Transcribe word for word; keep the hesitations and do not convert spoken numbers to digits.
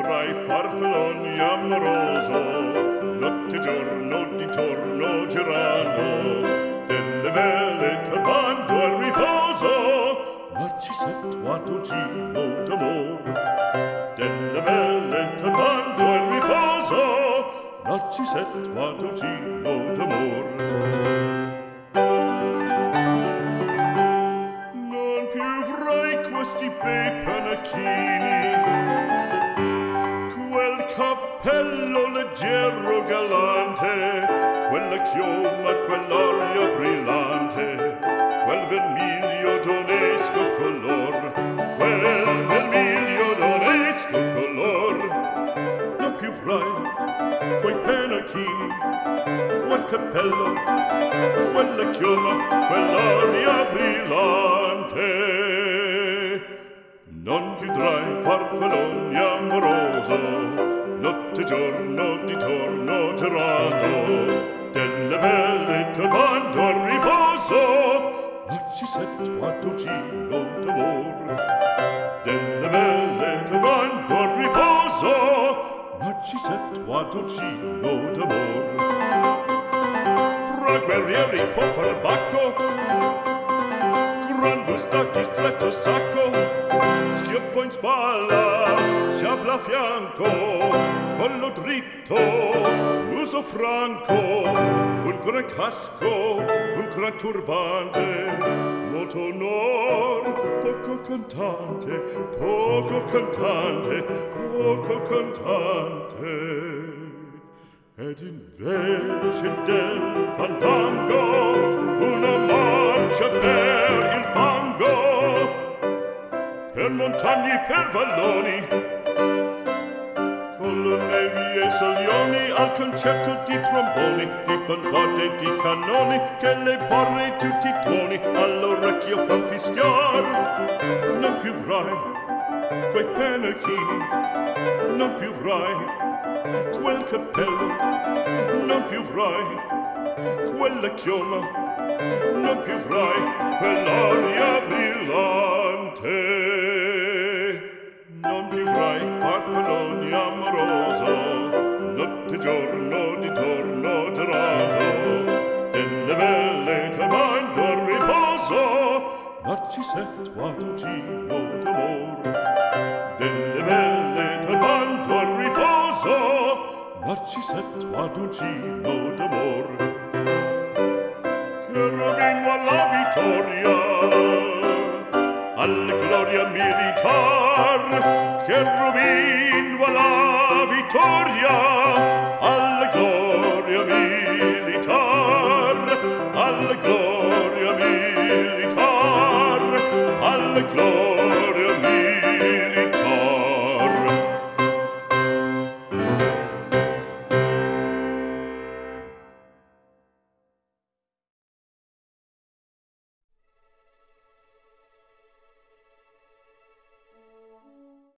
vedrai farfalloni amoroso, notte e giorno d'intorno girando, delle belle turbando al riposo, Narcisetto Adolgino d'amor. Delle belle turbando al riposo, Narcisetto Adolgino d'amor. Non più avrai questi bei panacchini, quel cappello leggero galante, quella chioma, quell'aria brillante, quel vermiglio d'onesco color, quel vermiglio d'onesco color. Non più avrai quei panacchini, quel cappello, quella chioma, quell'aria brillante. Non più udrai farfalloni amoroso, notte e giorno d'intorno girando, delle belle turbando al riposo, Narcisetto Adolgino d'amor. Delle belle turbando al riposo, Narcisetto Adolgino d'amor. Fra guerrieri può far bacco, gran bustacchi stretto sacco, schioppo in spalla, sciabla a fianco, collo dritto, muso franco, un gran casco, un gran turbante, molto onor, poco cantante, poco cantante, poco cantante. Ed invece del fandango una marcia per il fango, per montagne, per valloni, con le nevi e salioni, al concerto di tromboni, di bombarde e di cannoni, che le porre tutti i tuoni all'orecchio fan fischiar. Non più avrai quei panacchini, non più avrai quel cappello, non più avrai quella chioma, non più avrai quell'aria brillante. Non più avrai farfalloni amoroso, notte e giorno d'intorno girando, delle belle turbando al riposo, Narcisetto Adolgino d'amor. Delle belle turbando al riposo, Narcisetto Adolgino d'amor. Cherubino alla vittoria, alla gloria militar, cherubino alla vittoria, alla gloria militar, alla gloria militar, alla gloria